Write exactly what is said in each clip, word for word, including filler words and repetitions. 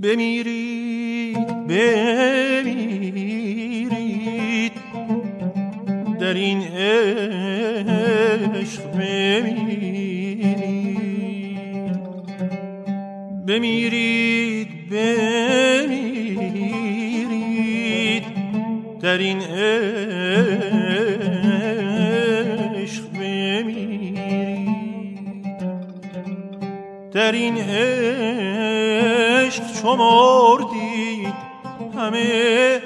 بمیرید بمیرید در این عشق بمیرید بمیرید بمیرید در این عشق بمیرید در این عشق چو مردید همه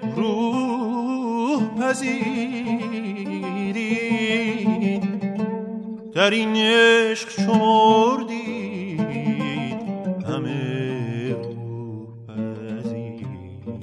روح پذیرید در این عشق چو مردید همه روح پذیرید.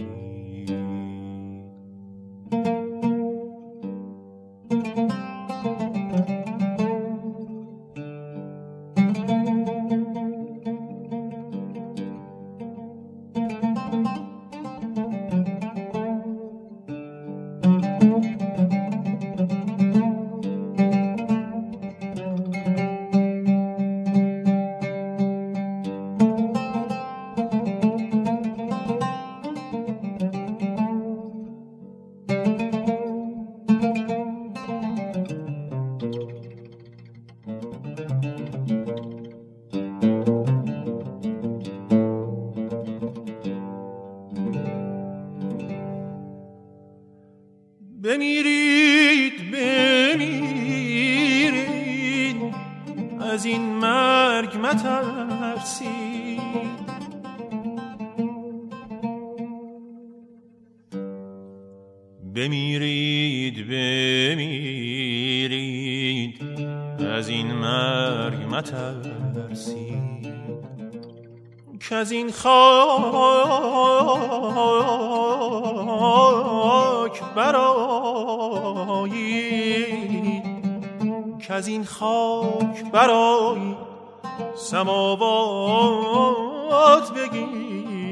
بمیرید بمیرید از این مرگ مترسید بمیرید بمیرید از این مرگ مترسید که از این خاک برآیید که از این خاک برآیید سماوات بگیرید.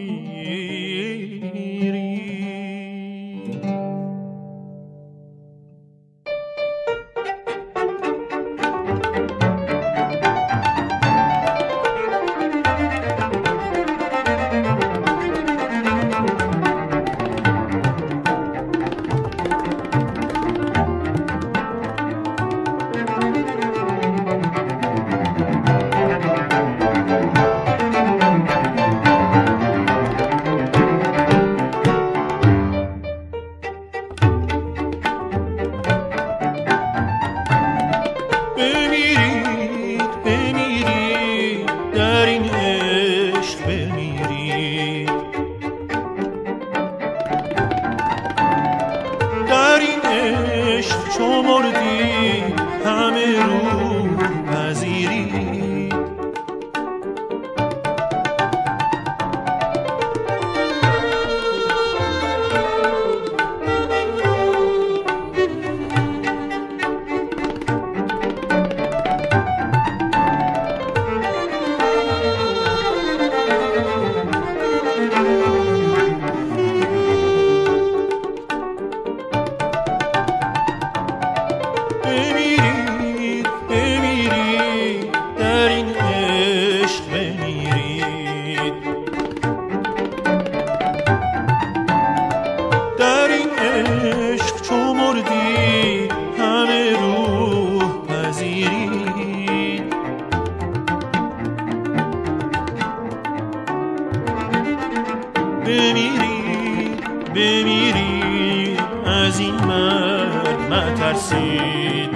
بمیرید بمیرید از این مرگ مترسید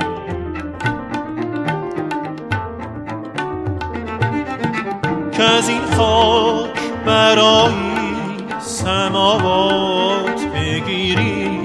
که از این خاک برآیید سماوات بگیرید.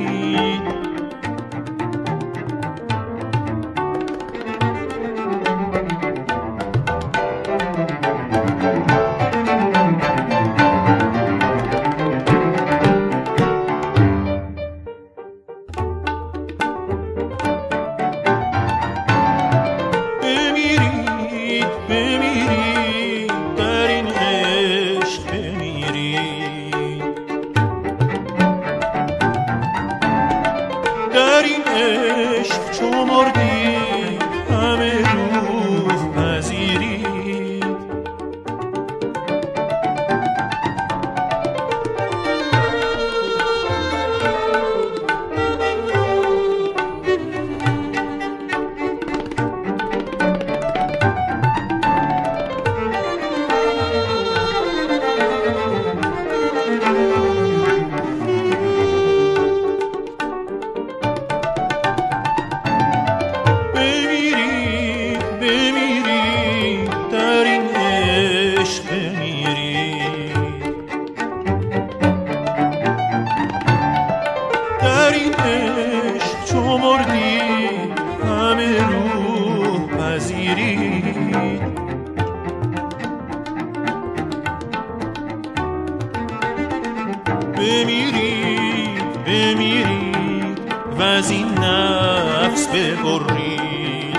بمیرید بمیرید و از این نفس ببرید.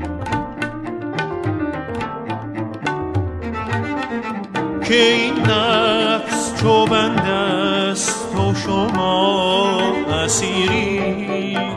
که این نفس چو بند است و شما اسیری،